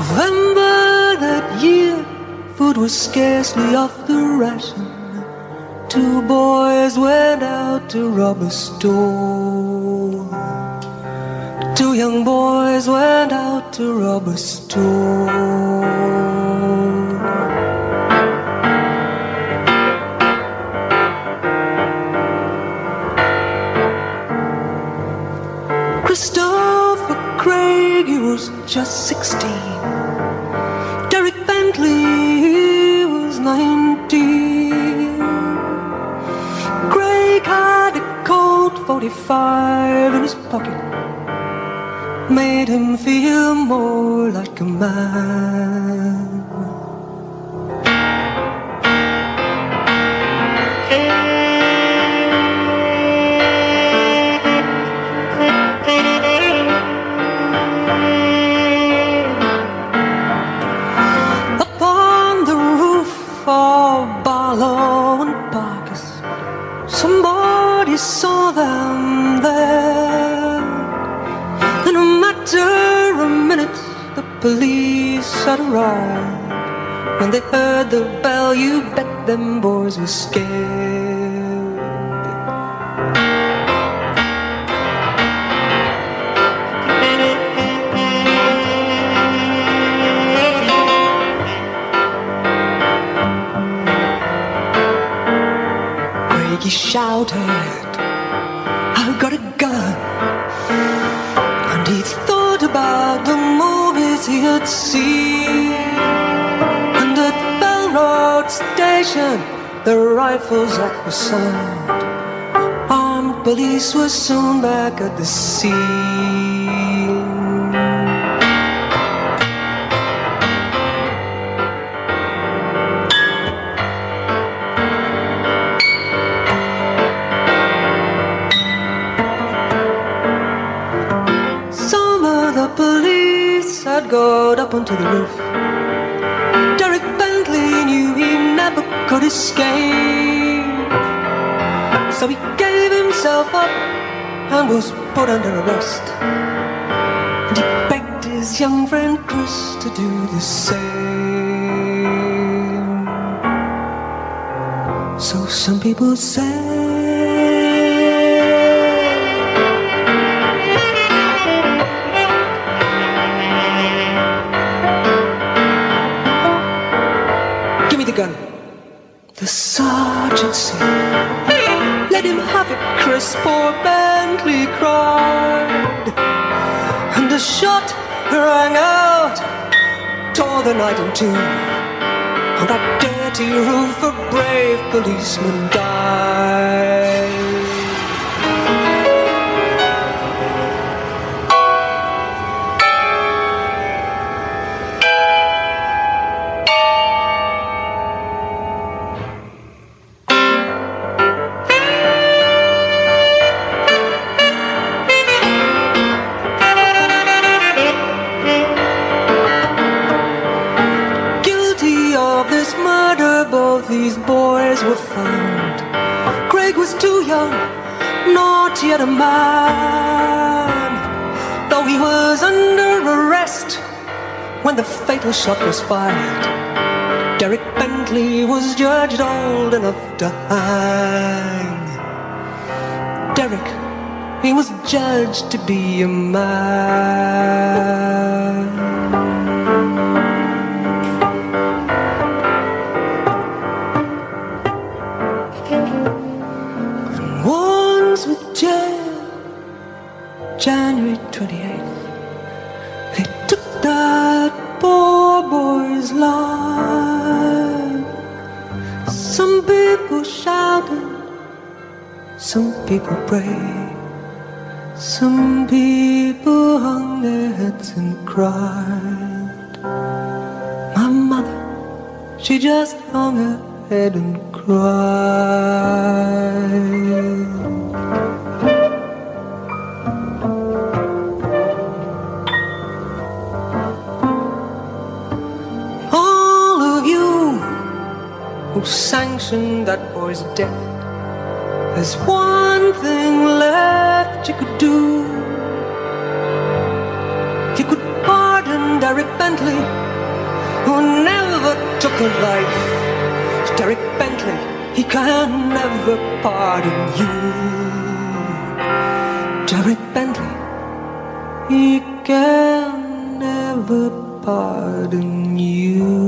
November that year, food was scarcely off the ration. Two boys went out to rob a store. Two young boys went out to rob a store. Christopher Craig, he was just 16. Derek Bentley, he was 19. Craig had a Colt 45 in his pocket, made him feel more like a man. Upon the roof of Barlow and Parkes, somebody saw them there. In a matter of minutes, the police had arrived. When they heard the bell, you bet them boys were scared. He shouted, "I've got a gun." And he thought about the movies he had seen. And at Bell Road Station, the rifles were sound. Armed police were soon back at the scene. Had got up onto the roof. Derek Bentley knew he never could escape, so he gave himself up and was put under arrest. And he begged his young friend Chris to do the same. So some people say gun. The sergeant said, "Let him have it, Chris," poor Bentley cried. And the shot rang out, tore the night in two. On that dirty roof a brave policeman died. These boys were found. Craig was too young, not yet a man, though he was under arrest when the fatal shot was fired. Derek Bentley was judged old enough to hang. Derek, he was judged to be a man. January 28th, they took that poor boy's life. Some people shouted, some people prayed, some people hung their heads and cried. My mother, she just hung her head and cried. Who sanctioned that boy's death? There's one thing left you could do. You could pardon Derek Bentley, who never took a life. Derek Bentley, he can never pardon you. Derek Bentley, he can never pardon you.